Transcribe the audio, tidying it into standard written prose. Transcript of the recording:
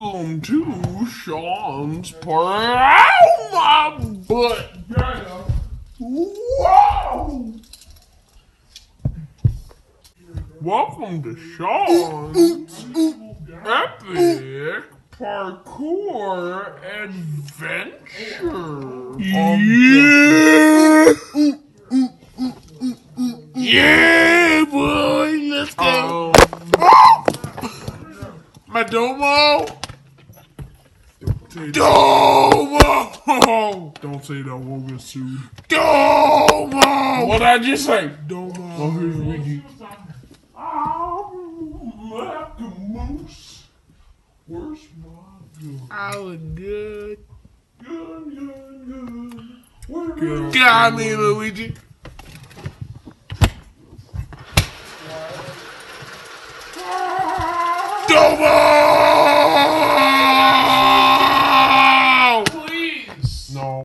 Welcome to Sean's Party. Ow, my butt! Whoa! Welcome to Sean's Epic Parkour Adventure. Yeah, boy, let's go. My domo. Domo! Don't say that, we'll get sued. Domo! What'd I just say? Domo. Oh, here's Ricky. Moose. Where's my gun? I was good. Good. Got me, Luigi. Domo!